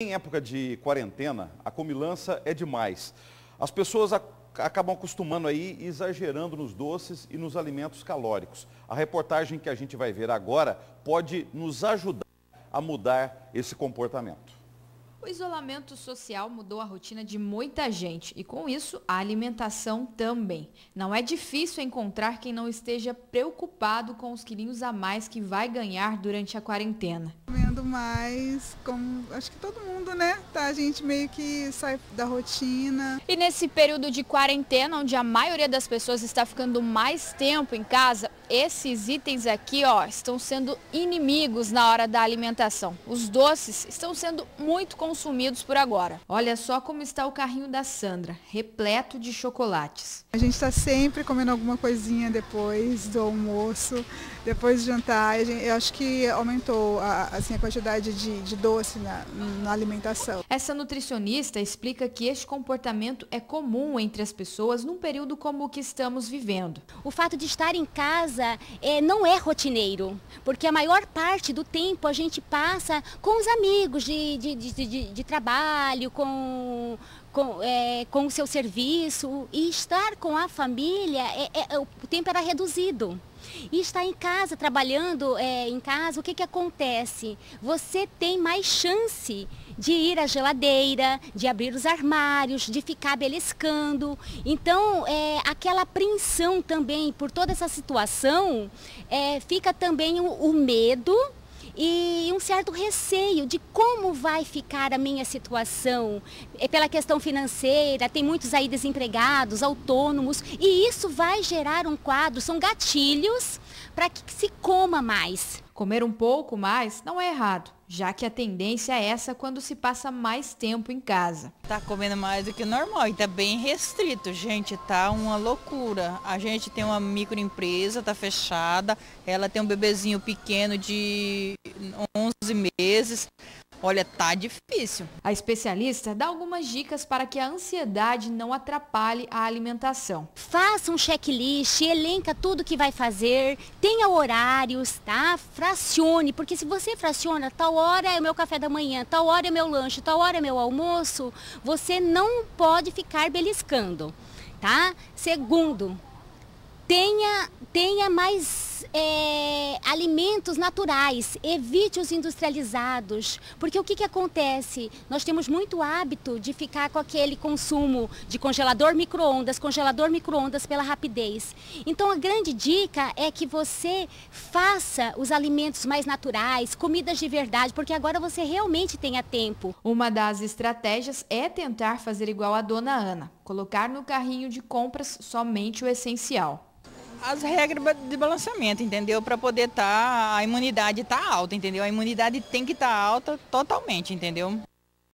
Em época de quarentena, a comilança é demais. As pessoas acabam acostumando aí, exagerando nos doces e nos alimentos calóricos. A reportagem que a gente vai ver agora pode nos ajudar a mudar esse comportamento. O isolamento social mudou a rotina de muita gente e, com isso, a alimentação também. Não é difícil encontrar quem não esteja preocupado com os quilinhos a mais que vai ganhar durante a quarentena. Comendo mais, como acho que todo mundo, né? A gente meio que sai da rotina. E nesse período de quarentena, onde a maioria das pessoas está ficando mais tempo em casa, esses itens aqui, ó, estão sendo inimigos na hora da alimentação. Os doces estão sendo muito consumidos por agora. Olha só como está o carrinho da Sandra, repleto de chocolates. A gente está sempre comendo alguma coisinha depois do almoço, depois do jantar. Eu acho que aumentou a quantidade de doce na alimentação. Essa nutricionista explica que este comportamento é comum entre as pessoas num período como o que estamos vivendo. O fato de estar em casa não é rotineiro, porque a maior parte do tempo a gente passa com os amigos de trabalho, com o seu serviço, e estar com a família, o tempo era reduzido. E estar em casa, trabalhando em casa, o que acontece? Você tem mais chance de ir à geladeira, de abrir os armários, de ficar beliscando. Então, aquela apreensão também por toda essa situação, fica também o medo e um certo receio de como vai ficar a minha situação. Pela questão financeira, tem muitos aí desempregados, autônomos, e isso vai gerar um quadro, são gatilhos para que se coma mais. Comer um pouco mais não é errado, já que a tendência é essa quando se passa mais tempo em casa. Tá comendo mais do que normal e tá bem restrito, gente, tá uma loucura. A gente tem uma microempresa, tá fechada, ela tem um bebezinho pequeno de 11 meses. Olha, tá difícil. A especialista dá algumas dicas para que a ansiedade não atrapalhe a alimentação. Faça um checklist, elenca tudo que vai fazer, tenha horários, tá? Fracione, porque se você fraciona, tal hora é o meu café da manhã, tal hora é meu lanche, tal hora é meu almoço, você não pode ficar beliscando, tá? Segundo, tenha mais alimentos naturais, evite os industrializados, porque o que acontece? Nós temos muito hábito de ficar com aquele consumo de congelador micro-ondas pela rapidez. Então a grande dica é que você faça os alimentos mais naturais, comidas de verdade, porque agora você realmente tenha tempo. Uma das estratégias é tentar fazer igual a dona Ana, colocar no carrinho de compras somente o essencial. As regras de balanceamento, entendeu? Para poder a imunidade tá alta, entendeu? A imunidade tem que estar alta totalmente, entendeu?